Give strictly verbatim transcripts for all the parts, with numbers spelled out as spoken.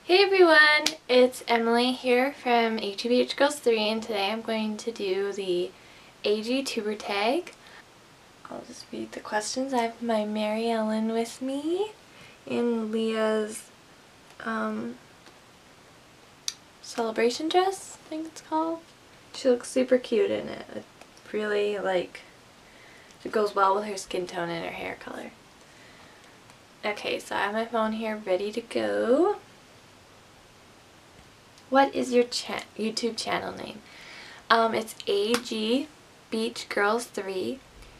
Hey everyone, it's Emily here from A G Beach Girls three, and today I'm going to do the AGTuber Tag. I'll just read the questions. I have my Mary Ellen with me in Leah's um, celebration dress, I think it's called. She looks super cute in it. It really, like, it goes well with her skin tone and her hair color. Okay, so I have my phone here ready to go. What is your cha YouTube channel name? Um, it's A G Beach Girls three,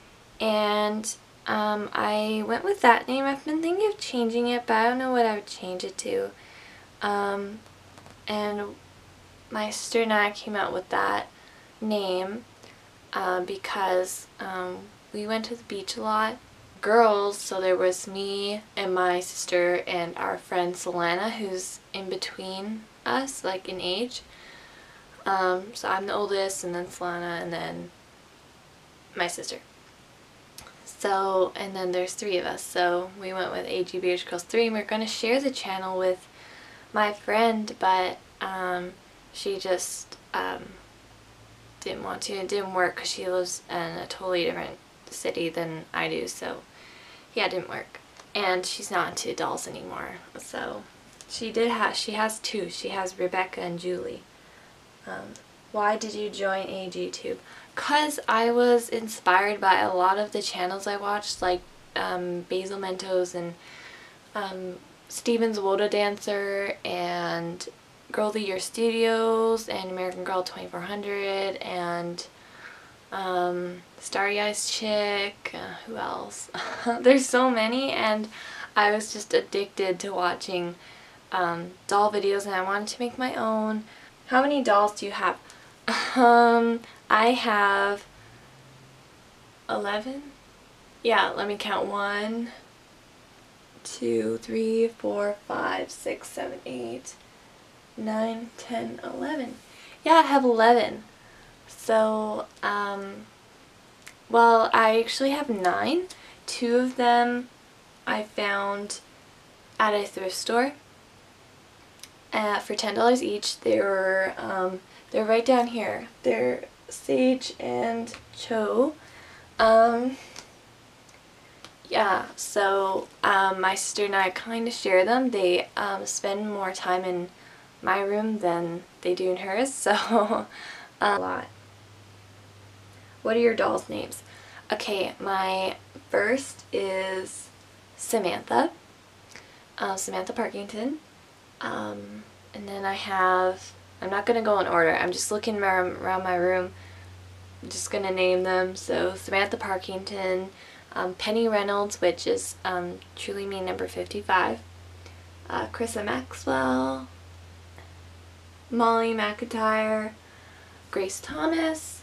and um, I went with that name. I've been thinking of changing it, but I don't know what I would change it to. Um, and my sister and I came out with that name uh, because um, we went to the beach a lot. Girls, so there was me and my sister and our friend Selena, who's in between us, like in age. Um, so I'm the oldest, and then Selena, and then my sister. So, and then there's three of us, so we went with A G Beach Girls three, and we we're going to share the channel with my friend, but um, she just um, didn't want to. It didn't work because she lives in a totally different city than I do, so yeah, it didn't work. And she's not into dolls anymore, so she did have, she has two. She has Rebecca and Julie. Um, why did you join AGTube? Because I was inspired by a lot of the channels I watched, like um, Basil Mentos and um, Steven's Woda Dancer and Girl of the Year Studios and American Girl twenty-four hundred and um, Starry Eyes Chick, uh, who else? There's so many, and I was just addicted to watching um, doll videos, and I wanted to make my own. How many dolls do you have? Um, I have eleven? Yeah, let me count. One, two, three, four, five, six, seven, eight, nine, ten, eleven. Yeah, I have eleven. So, um, well, I actually have nine. Two of them I found at a thrift store uh, for ten dollars each. They were, um, they're right down here. They're Sage and Cho. Um, yeah, so um, my sister and I kind of share them. They um, spend more time in my room than they do in hers, so a lot. What are your dolls' names? Okay, my first is Samantha, uh, Samantha Parkington, um, and then I have, I'm not going to go in order, I'm just looking around, around my room, I'm just going to name them. So Samantha Parkington, um, Penny Reynolds, which is um, truly me number fifty-five, uh, Carissa Maxwell, Molly McIntyre, Grace Thomas,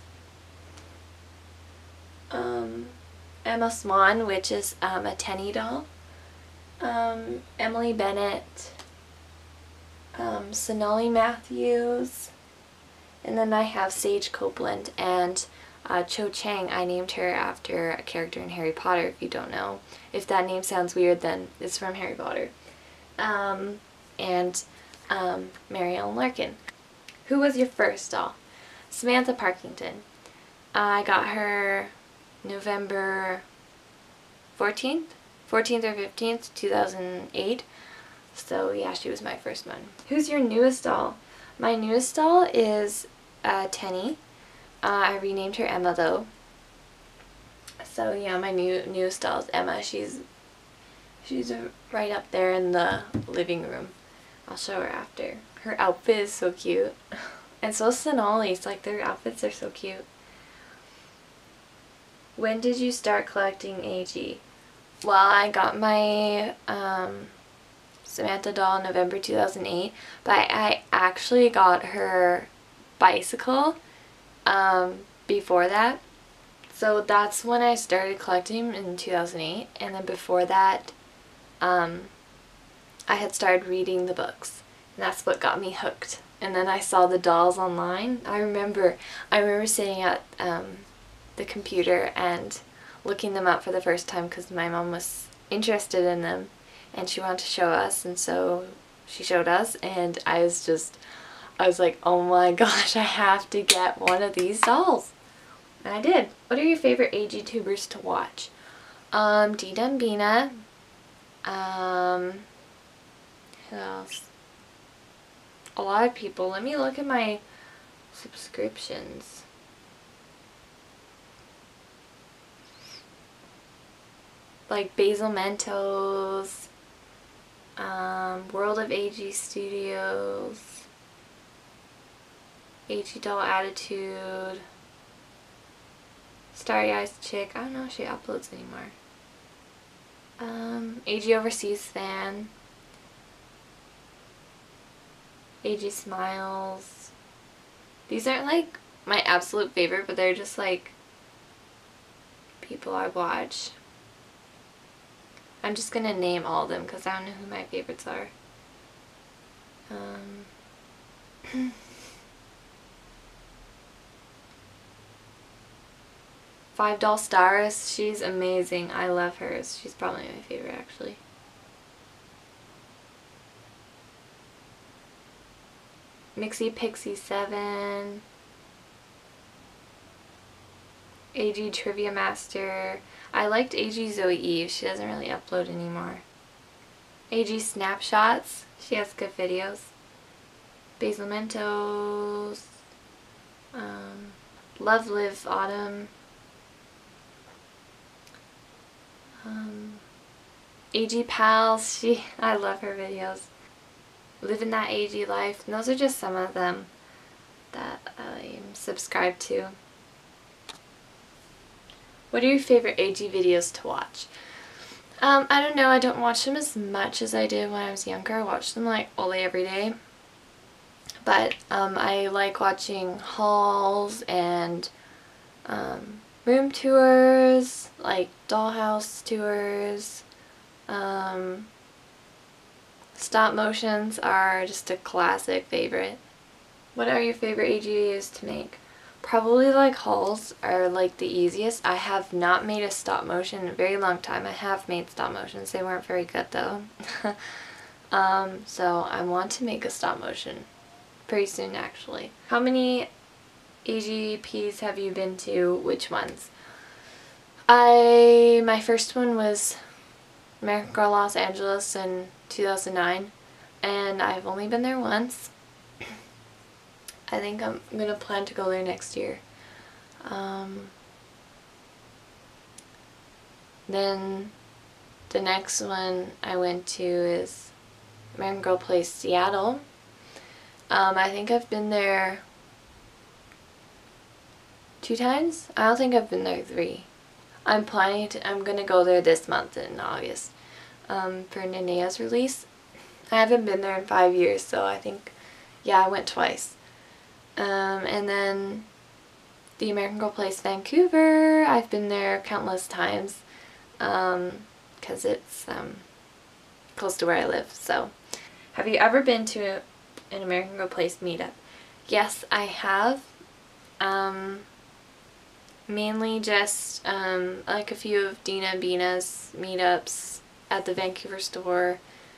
Um, Emma Swan, which is um, a Tenny doll, um, Emily Bennett, um, Sonali Matthews, and then I have Sage Copeland, and uh, Cho Chang. I named her after a character in Harry Potter, if you don't know. If that name sounds weird, then it's from Harry Potter. Um, and um, Mary Ellen Larkin. Who was your first doll? Samantha Parkington. I got her November fourteenth, fourteenth or fifteenth, two thousand eight. So yeah, she was my first one. Who's your newest doll? My newest doll is uh, Tenny. Uh, I renamed her Emma though. So yeah, my new newest doll is Emma. She's she's right up there in the living room. I'll show her after. Her outfit is so cute, and so is Sonali's. Like, their outfits are so cute. When did you start collecting A G? Well, I got my um, Samantha doll in November two thousand eight, but I actually got her bicycle um, before that. So that's when I started collecting in two thousand eight, and then before that um, I had started reading the books, and that's what got me hooked. And then I saw the dolls online. I remember, I remember sitting at um, the computer and looking them up for the first time because my mom was interested in them and she wanted to show us, and so she showed us, and I was just, I was like, oh my gosh, I have to get one of these dolls. And I did. What are your favorite AGTubers to watch? Um, Dina and Bina. Um, who else? A lot of people. Let me look at my subscriptions. Like Basil Mentos, um, World of A G Studios, A G Doll Attitude, Starry Eyes Chick. I don't know if she uploads anymore. Um, A G Overseas Fan, A G Smiles. These aren't like my absolute favorite, but they're just like people I watch. I'm just gonna name all of them because I don't know who my favorites are. Um, Five Doll Stars, she's amazing. I love her. She's probably my favorite actually. Mixie Pixie seven, A G Trivia Master. I liked A G Zoe Eve. She doesn't really upload anymore. A G Snapshots. She has good videos. Basil Mentos. Um, Love Live Autumn. Um, A G Pals. She. I love her videos. Living That A G Life. And those are just some of them that I'm subscribed to. What are your favorite A G videos to watch? Um, I don't know, I don't watch them as much as I did when I was younger. I watched them like all day every day. But um, I like watching hauls and um, room tours, like dollhouse tours. Um, stop motions are just a classic favorite. What are your favorite A G videos to make? Probably like hauls are like the easiest. I have not made a stop motion in a very long time. I have made stop motions. They weren't very good though. um, so I want to make a stop motion pretty soon actually. How many A G Ps have you been to? Which ones? I, my first one was American Girl Los Angeles in two thousand nine, and I've only been there once. I think I'm gonna plan to go there next year. Um, then the next one I went to is American Girl Place Seattle. Um, I think I've been there two times. I don't think I've been there three. I'm planning to, I'm gonna go there this month in August um, for Nenea's release. I haven't been there in five years, so I think, yeah, I went twice. Um, and then the American Girl Place Vancouver, I've been there countless times um, because it's um, close to where I live. So, have you ever been to a, an American Girl Place meetup? Yes, I have. Um, mainly just um, like a few of Dina and Bina's meetups at the Vancouver store.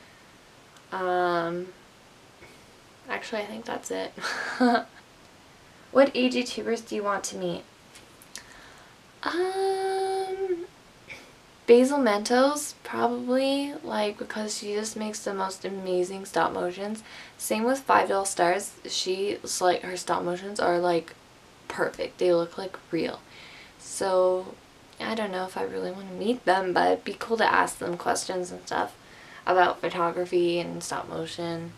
Um, actually, I think that's it. What AGTubers do you want to meet? Um, Basil Mentos, probably, like, because she just makes the most amazing stop motions. Same with Five Doll Stars. She's like, her stop motions are like perfect. They look like real. So, I don't know if I really want to meet them, but it'd be cool to ask them questions and stuff about photography and stop motion.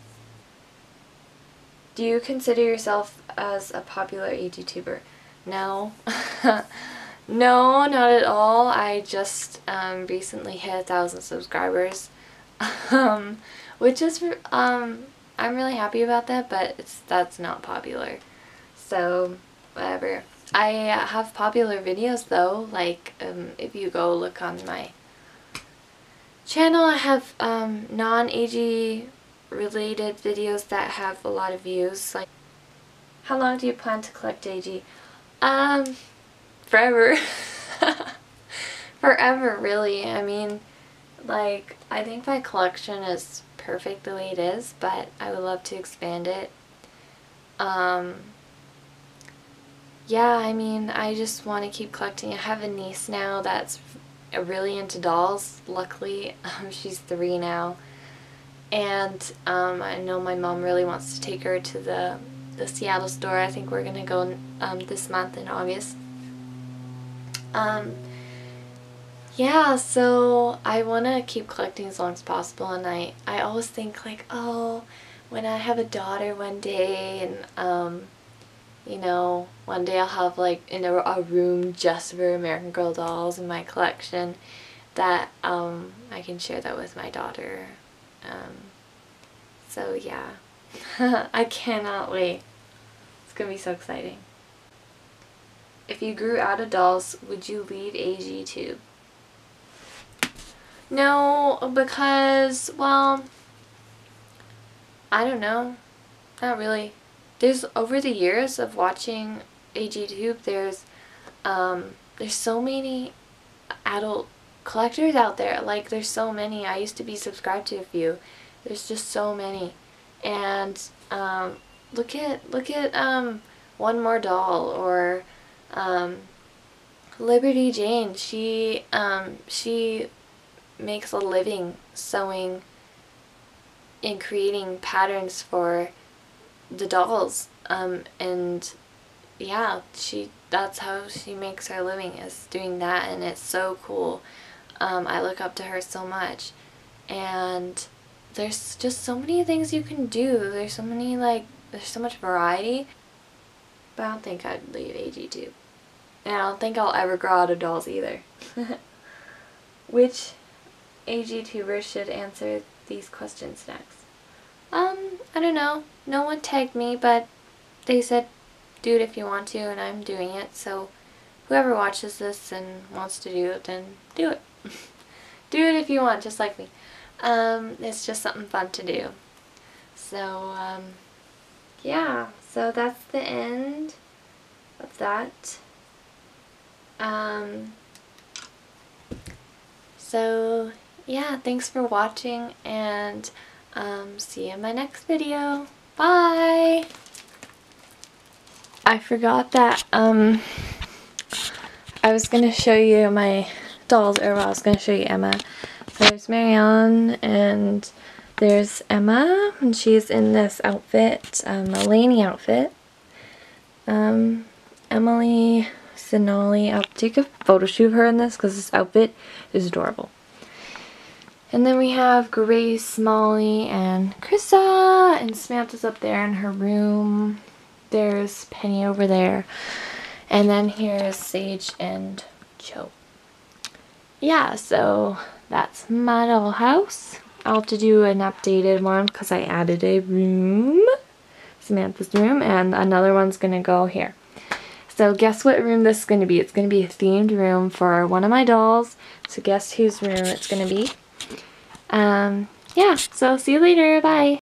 Do you consider yourself as a popular AGTuber? No. No, not at all. I just um, recently hit a thousand subscribers, um, which is, um, I'm really happy about that, but it's that's not popular. So, whatever. I have popular videos though, like um, if you go look on my channel, I have um, non-A G related videos that have a lot of views. Like, how long do you plan to collect A G? Um, forever. Forever, really. I mean, like, I think my collection is perfect the way it is, but I would love to expand it. Um, yeah, I mean, I just want to keep collecting. I have a niece now that's really into dolls, luckily. Um, she's three now. And um, I know my mom really wants to take her to the, the Seattle store. I think we're going to go um, this month in August. Um, yeah, so I want to keep collecting as long as possible, and I, I always think like, oh, when I have a daughter one day, and um, you know, one day I'll have like in a, a room just for American Girl dolls in my collection, that um, I can share that with my daughter. Um, so yeah, I cannot wait. It's gonna be so exciting. If you grew out of dolls, would you leave AGTube? No, because, well, I don't know. Not really. There's, over the years of watching AGTube, there's, um, there's so many adult collectors out there. Like, there's so many. I used to be subscribed to a few. There's just so many. And, um, look at, look at, um, One More Doll, or, um, Liberty Jane. She, um, she makes a living sewing and creating patterns for the dolls, um, and yeah, she, that's how she makes her living, is doing that, and it's so cool. um, I look up to her so much, and there's just so many things you can do. There's so many, like, there's so much variety, but I don't think I'd leave AGTube, and I don't think I'll ever grow out of dolls either. Which AGTubers should answer these questions next? Um, I don't know. No one tagged me, but they said do it if you want to, and I'm doing it. So whoever watches this and wants to do it, then do it. Do it if you want, just like me. Um, it's just something fun to do. So, um, yeah. So that's the end of that. Um, so, yeah, thanks for watching, and um, see you in my next video. Bye! I forgot that um, I was going to show you my dolls, or well, I was going to show you Emma. So there's Marianne, and there's Emma, and she's in this outfit, um, a Lainey outfit. Um, Emily Sinali, I'll take a photo shoot of her in this because this outfit is adorable. And then we have Grace, Molly, and Krissa, and Samantha's up there in her room. There's Penny over there. And then here's Sage and Joe. Yeah, so that's my doll house. I'll have to do an updated one because I added a room, Samantha's room, and another one's going to go here. So guess what room this is going to be. It's going to be a themed room for one of my dolls. So guess whose room it's going to be. Um, yeah, so see you later. Bye.